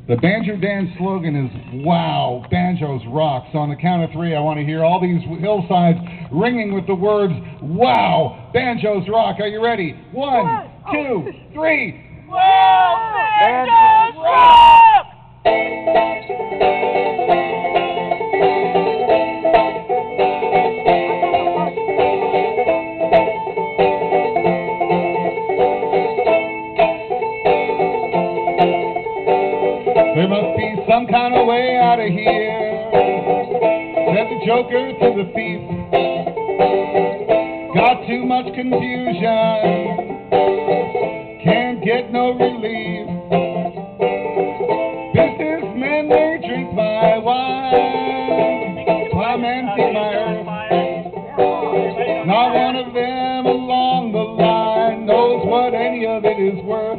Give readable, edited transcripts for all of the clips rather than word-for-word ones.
The Banjer Dan slogan is, wow, banjos rock. So on the count of three, I want to hear all these hillsides ringing with the words, wow, banjos rock. Are you ready? One, two, three. Wow, banjos rock! There must be some kind of way out of here, said the joker to the thief. Got too much confusion, can't get no relief. Businessmen, they drink my wine, I'm empty my earth. Not one of them along the line knows what any of it is worth.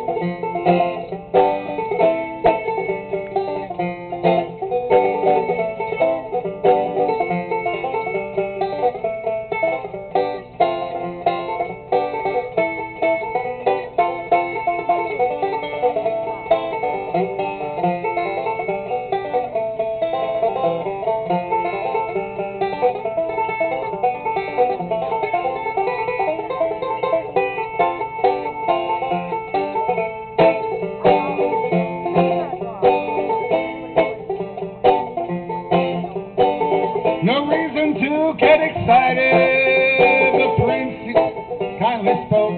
No reason to get excited, the prince kindly spoke.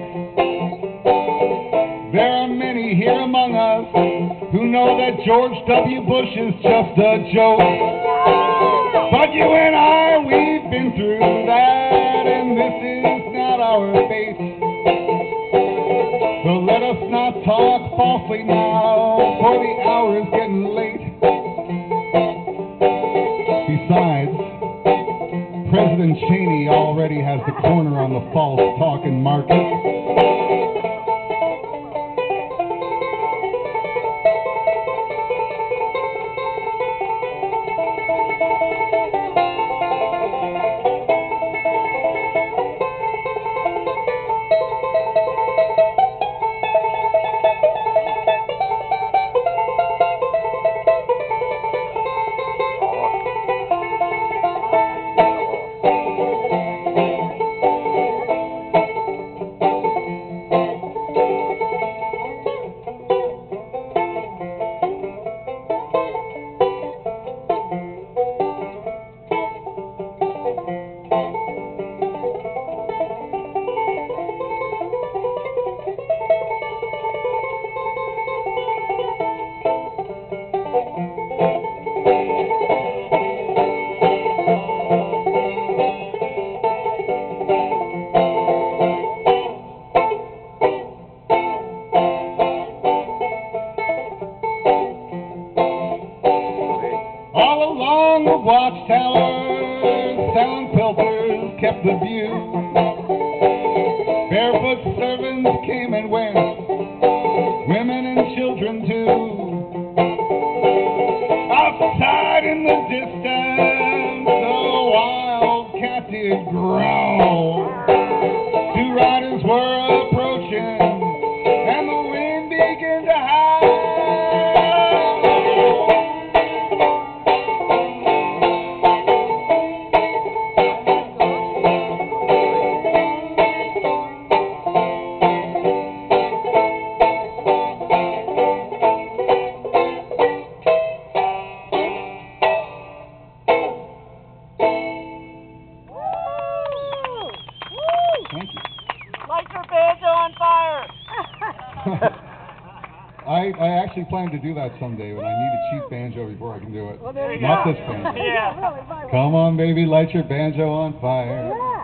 There are many here among us who know that George W. Bush is just a joke. But you and I, we've been through that, and this is not our fate. So let us not talk falsely now, for the hour is getting late. Besides, President Cheney already has the corner on the false talking market. All along the watchtower, sound filters kept the view. Barefoot servants came and went, women and children too. Outside in the distance, a wildcat did growl. Two riders were approaching, and the wind began to howl. Thank you. Light your banjo on fire! I actually plan to do that someday, but I need a cheap banjo before I can do it. Well, there you Not go. this banjo. Yeah. Come on, baby, light your banjo on fire.